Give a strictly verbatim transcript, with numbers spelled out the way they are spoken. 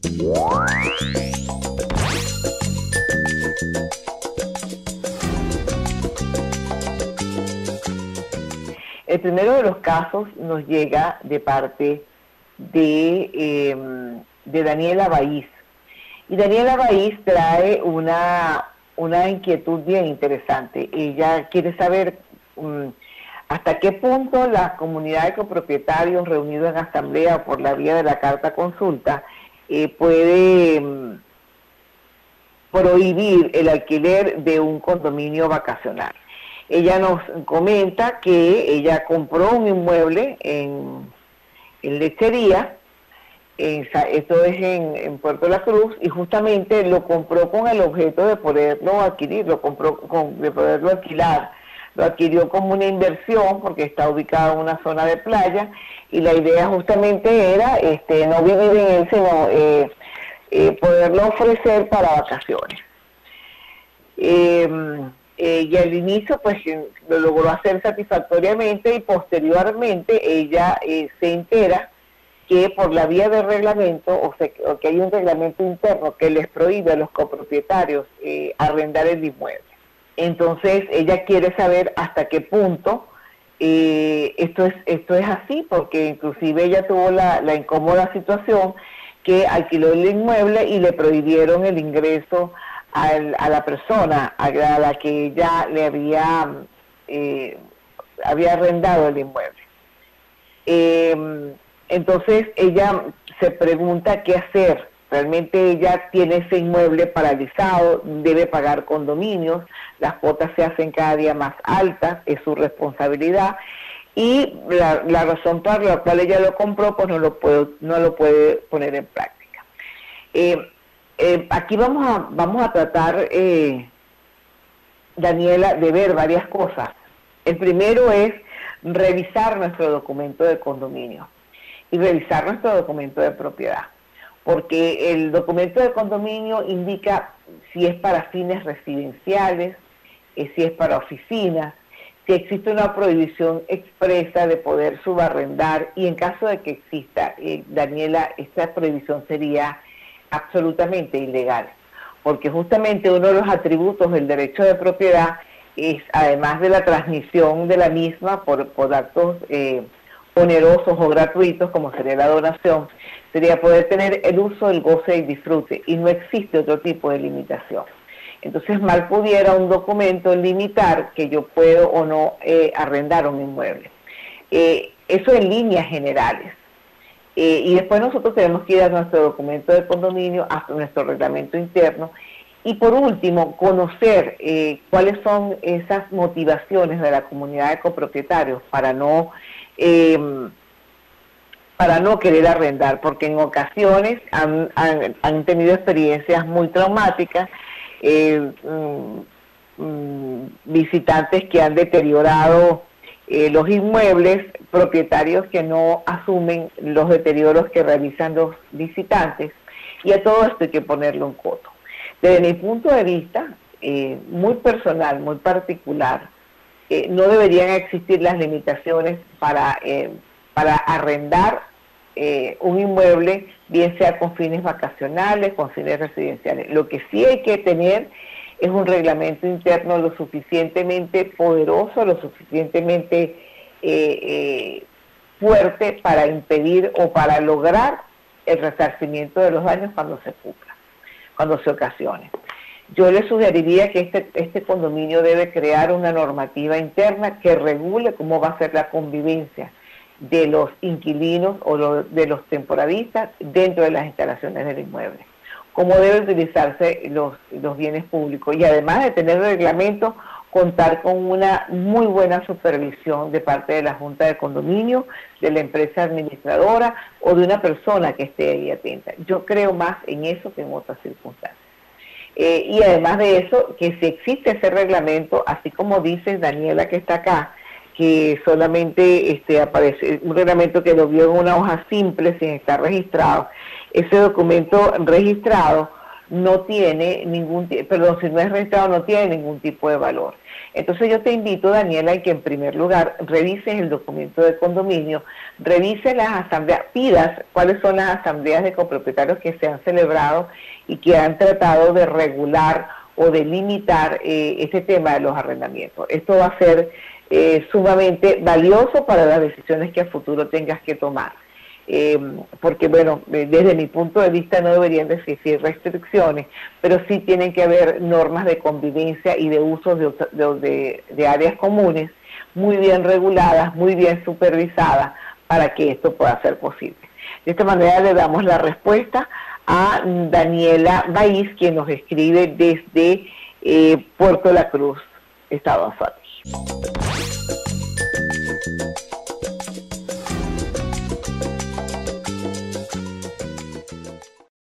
El primero de los casos nos llega de parte de, eh, de Daniela Baiz. Y Daniela Baiz trae una, una inquietud bien interesante. Ella quiere saber um, hasta qué punto la comunidad de copropietarios reunidos en asamblea por la vía de la carta consulta eh, puede um, prohibir el alquiler de un condominio vacacional. Ella nos comenta que ella compró un inmueble en, en Lechería, en, esto es en, en Puerto La Cruz, y justamente lo compró con el objeto de poderlo adquirir, lo compró con, de poderlo alquilar. Lo adquirió como una inversión porque está ubicado en una zona de playa, y la idea justamente era este, no vivir en él, sino eh, eh, poderlo ofrecer para vacaciones. Eh, Eh, y al inicio pues lo logró hacer satisfactoriamente, y posteriormente ella eh, se entera que por la vía del reglamento, o sea, o que hay un reglamento interno que les prohíbe a los copropietarios eh, arrendar el inmueble. Entonces ella quiere saber hasta qué punto eh, esto es esto es así, porque inclusive ella tuvo la, la incómoda situación que alquiló el inmueble y le prohibieron el ingreso Al, a la persona a la que ella le había eh, había arrendado el inmueble. Eh, entonces ella se pregunta qué hacer. Realmente ella tiene ese inmueble paralizado, debe pagar condominios, las cuotas se hacen cada día más altas, es su responsabilidad, y la, la razón por la cual ella lo compró pues no lo puede, no lo puede poner en práctica. Eh, Eh, aquí vamos a, vamos a tratar, eh, Daniela, de ver varias cosas. El primero es revisar nuestro documento de condominio y revisar nuestro documento de propiedad, porque el documento de condominio indica si es para fines residenciales, eh, si es para oficinas, si existe una prohibición expresa de poder subarrendar, y en caso de que exista, eh, Daniela, esta prohibición sería absolutamente ilegal, porque justamente uno de los atributos del derecho de propiedad es, además de la transmisión de la misma por, por actos eh, onerosos o gratuitos, como sería la donación, sería poder tener el uso, el goce y disfrute, y no existe otro tipo de limitación. Entonces mal pudiera un documento limitar que yo puedo o no eh, arrendar un inmueble. Eh, eso en líneas generales. Eh, y después nosotros tenemos que ir a nuestro documento de condominio, a nuestro reglamento interno, y por último, conocer eh, cuáles son esas motivaciones de la comunidad de copropietarios para no, eh, para no querer arrendar, porque en ocasiones han, han, han tenido experiencias muy traumáticas, eh, mm, visitantes que han deteriorado Eh, los inmuebles, propietarios que no asumen los deterioros que realizan los visitantes, y a todo esto hay que ponerle un coto. Desde mi punto de vista, eh, muy personal, muy particular, eh, no deberían existir las limitaciones para, eh, para arrendar eh, un inmueble, bien sea con fines vacacionales, con fines residenciales. Lo que sí hay que tener es un reglamento interno lo suficientemente poderoso, lo suficientemente eh, eh, fuerte para impedir o para lograr el resarcimiento de los daños cuando se cumpla, cuando se ocasione. Yo le sugeriría que este, este condominio debe crear una normativa interna que regule cómo va a ser la convivencia de los inquilinos o lo, de los temporadistas dentro de las instalaciones del inmueble, cómo deben utilizarse los, los bienes públicos, y además de tener reglamento, contar con una muy buena supervisión de parte de la Junta de Condominio, de la empresa administradora o de una persona que esté ahí atenta. Yo creo más en eso que en otras circunstancias. Eh, y además de eso, que si existe ese reglamento, así como dice Daniela que está acá, que solamente este, aparece un reglamento que lo vio en una hoja simple sin estar registrado, ese documento registrado no tiene ningún, perdón, si no es registrado no tiene ningún tipo de valor. Entonces yo te invito, Daniela, a que en primer lugar revises el documento de condominio, revises las asambleas, pidas cuáles son las asambleas de copropietarios que se han celebrado y que han tratado de regular o de limitar eh, este tema de los arrendamientos. Esto va a ser eh, sumamente valioso para las decisiones que a futuro tengas que tomar. Eh, porque bueno, desde mi punto de vista no deberían de existir restricciones, pero sí tienen que haber normas de convivencia y de uso de, de, de áreas comunes muy bien reguladas, muy bien supervisadas para que esto pueda ser posible. De esta manera le damos la respuesta a Daniela Baiz, quien nos escribe desde eh, Puerto La Cruz, Estado Azuay.